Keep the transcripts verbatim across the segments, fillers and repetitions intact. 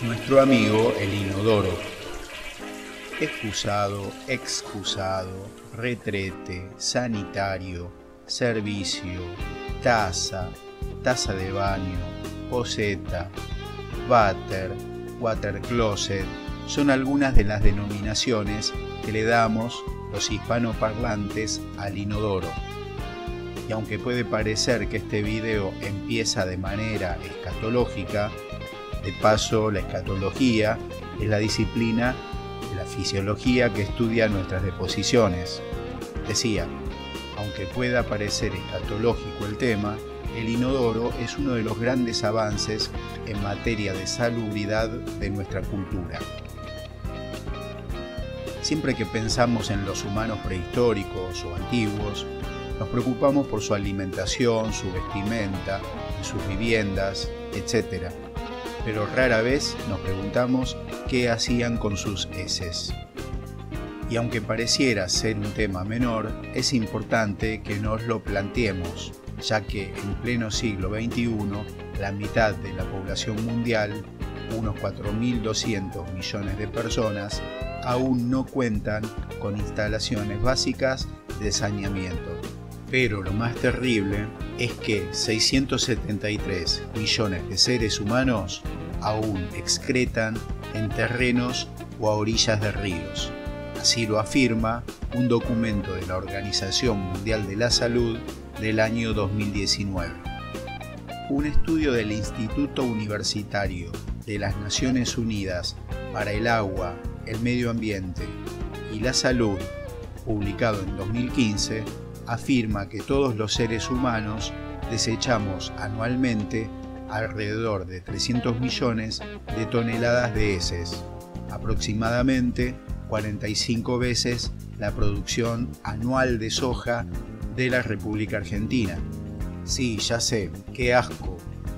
nuestro amigo el inodoro. Excusado, excusado, retrete, sanitario, servicio, taza, taza de baño, poseta, váter, water closet, son algunas de las denominaciones que le damos los hispanoparlantes al inodoro. Y aunque puede parecer que este video empieza de manera escatológica, de paso la escatología es la disciplina de la fisiología que estudia nuestras deposiciones. Decía, aunque pueda parecer escatológico el tema, el inodoro es uno de los grandes avances en materia de salubridad de nuestra cultura. Siempre que pensamos en los humanos prehistóricos o antiguos, nos preocupamos por su alimentación, su vestimenta, sus viviendas, etcétera. Pero rara vez nos preguntamos qué hacían con sus heces. Y aunque pareciera ser un tema menor, es importante que nos lo planteemos, ya que en pleno siglo veintiuno, la mitad de la población mundial, unos cuatro mil doscientos millones de personas, aún no cuentan con instalaciones básicas de saneamiento. Pero lo más terrible es que seiscientos setenta y tres millones de seres humanos aún excretan en terrenos o a orillas de ríos. Así lo afirma un documento de la Organización Mundial de la Salud del año dos mil diecinueve. Un estudio del Instituto Universitario de las Naciones Unidas para el Agua, el Medio Ambiente y la Salud, publicado en dos mil quince, afirma que todos los seres humanos desechamos anualmente alrededor de trescientos millones de toneladas de heces, aproximadamente cuarenta y cinco veces la producción anual de soja de la República Argentina. Sí, ya sé, qué asco.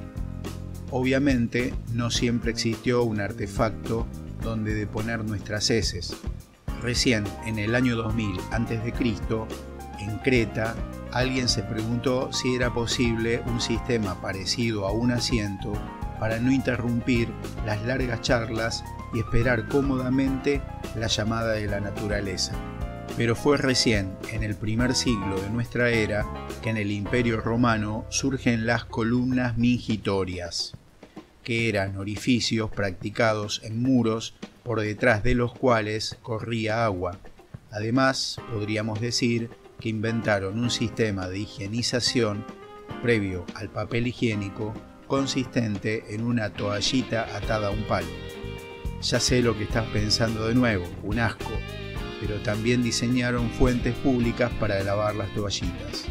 Obviamente no siempre existió un artefacto donde deponer nuestras heces. Recién en el año dos mil antes de Cristo, en Creta, alguien se preguntó si era posible un sistema parecido a un asiento para no interrumpir las largas charlas y esperar cómodamente la llamada de la naturaleza. Pero fue recién, en el primer siglo de nuestra era, que en el Imperio Romano surgen las columnas mingitorias, que eran orificios practicados en muros por detrás de los cuales corría agua. Además, podríamos decir que inventaron un sistema de higienización previo al papel higiénico consistente en una toallita atada a un palo. Ya sé lo que estás pensando de nuevo, un asco, pero también diseñaron fuentes públicas para lavar las toallitas.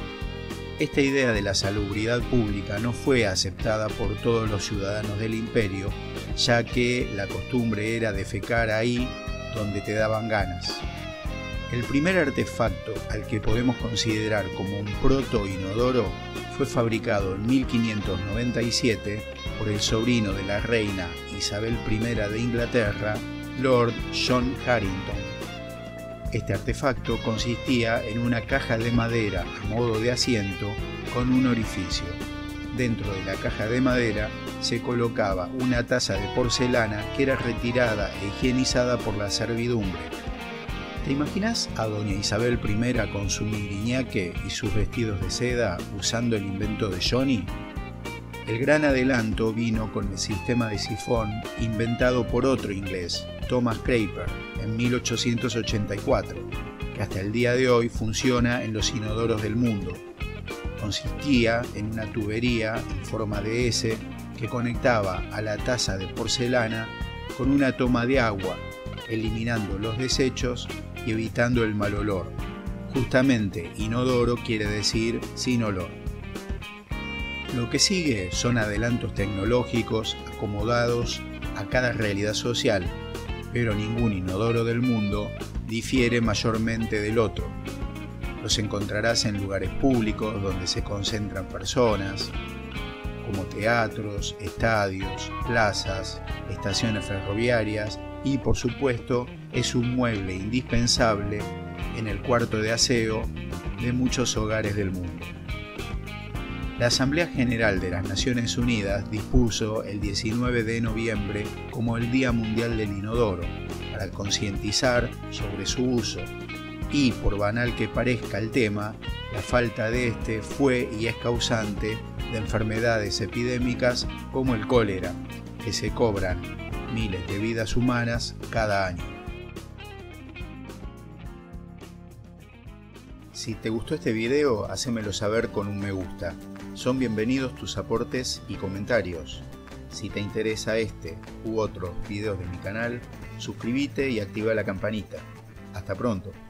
Esta idea de la salubridad pública no fue aceptada por todos los ciudadanos del imperio, ya que la costumbre era defecar ahí donde te daban ganas. El primer artefacto al que podemos considerar como un proto-inodoro fue fabricado en mil quinientos noventa y siete por el sobrino de la reina Isabel primera de Inglaterra, Lord John Harington. Este artefacto consistía en una caja de madera a modo de asiento con un orificio. Dentro de la caja de madera se colocaba una taza de porcelana que era retirada e higienizada por la servidumbre. ¿Te imaginas a doña Isabel primera con su miriñaque y sus vestidos de seda usando el invento de Johnny? El gran adelanto vino con el sistema de sifón inventado por otro inglés, Thomas Craper, en mil ochocientos ochenta y cuatro, que hasta el día de hoy funciona en los inodoros del mundo. Consistía en una tubería en forma de S que conectaba a la taza de porcelana con una toma de agua, eliminando los desechos y evitando el mal olor. Justamente inodoro quiere decir sin olor. Lo que sigue son adelantos tecnológicos acomodados a cada realidad social, pero ningún inodoro del mundo difiere mayormente del otro. Los encontrarás en lugares públicos donde se concentran personas, como teatros, estadios, plazas, estaciones ferroviarias y, por supuesto, es un mueble indispensable en el cuarto de aseo de muchos hogares del mundo. La Asamblea General de las Naciones Unidas dispuso el diecinueve de noviembre como el Día Mundial del Inodoro, para concientizar sobre su uso. Y, por banal que parezca el tema, la falta de este fue y es causante de enfermedades epidémicas como el cólera, que se cobran miles de vidas humanas cada año. Si te gustó este video, hacémelo saber con un me gusta. Son bienvenidos tus aportes y comentarios. Si te interesa este u otros videos de mi canal, suscríbete y activa la campanita. Hasta pronto.